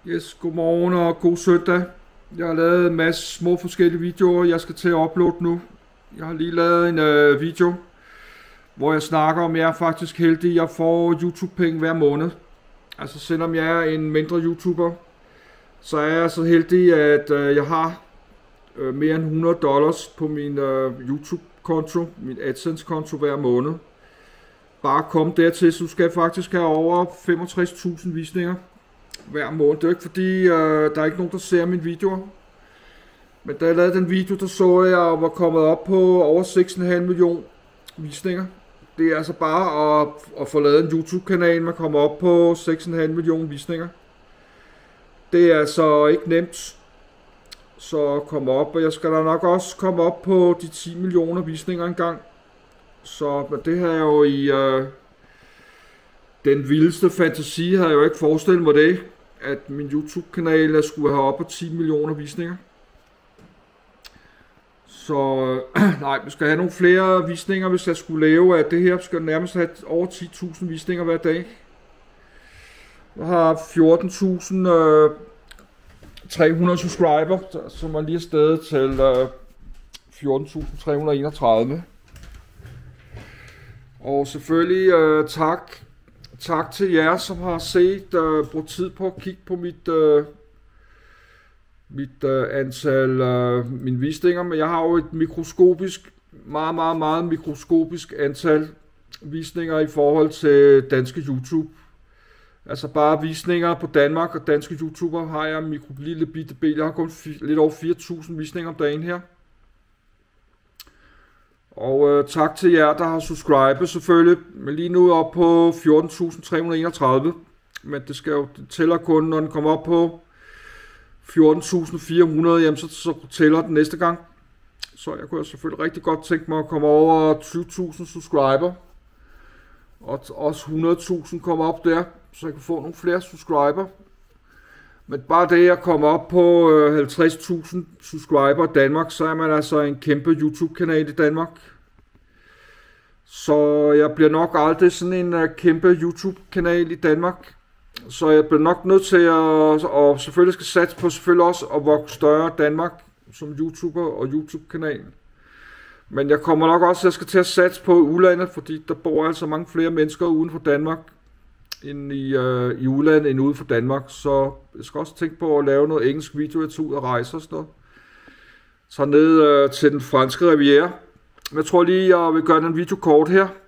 Yes, godmorgen og god søndag. Jeg har lavet en masse små forskellige videoer, jeg skal til at uploade nu. Jeg har lige lavet en video, hvor jeg snakker om, jeg er faktisk heldig, jeg får YouTube-penge hver måned. Altså selvom jeg er en mindre YouTuber, så er jeg så heldig, at jeg har mere end $100 på min YouTube-konto, min AdSense-konto hver måned. Bare kom dertil, så du skal faktisk have over 65.000 visninger hver måned. Det er ikke fordi, der er ikke nogen, der ser mine videoer. Men da jeg lavede den video, der så jeg var kommet op på over 6,5 millioner visninger. Det er altså bare at få lavet en YouTube-kanal, man kommer op på 6,5 millioner visninger. Det er altså ikke nemt så at komme op, og jeg skal da nok også komme op på de 10 millioner visninger engang. Så men det her jo i den vildeste fantasi havde jeg jo ikke forestillet mig det, at min YouTube-kanal skulle have op på 10 millioner visninger. Så nej, vi skal have nogle flere visninger, hvis jeg skulle leve af det her. Vi skal nærmest have over 10.000 visninger hver dag. Jeg har 14.300 subscriber, som er lige afsted til 14.331. Og selvfølgelig tak til jer, som har set, brugt tid på at kigge på mit antal mine visninger. Men jeg har jo et mikroskopisk, meget mikroskopisk antal visninger i forhold til danske YouTube. Altså bare visninger på Danmark og danske YouTuber har jeg lille bitte bil. Jeg har kun lidt over 4.000 visninger om dagen her. Og tak til jer, der har subscribet selvfølgelig. Men lige nu op på 14.331. Men det tæller kun, når den kommer op på 14.400, jamen så tæller den næste gang. Så jeg kunne selvfølgelig rigtig godt tænke mig at komme over 20.000 subscriber. Og også 100.000 kommer op der, så jeg kan få nogle flere subscriber. Men bare det at komme op på 50.000 subscriber i Danmark, så er man altså en kæmpe YouTube-kanal i Danmark. Så jeg bliver nok aldrig sådan en kæmpe YouTube-kanal i Danmark. Så jeg bliver nok nødt til at selvfølgelig skal satse på selvfølgelig også at vokse større Danmark som YouTuber og YouTube-kanal. Men jeg kommer nok også, jeg skal til at satse på udlandet, fordi der bor altså mange flere mennesker uden for Danmark end i udlandet end ude for Danmark. Så jeg skal også tænke på at lave noget engelsk video, jeg tager ud og rejser og sådan noget. Så ned til den franske riviera. Jeg tror lige, jeg vil gøre den video kort her.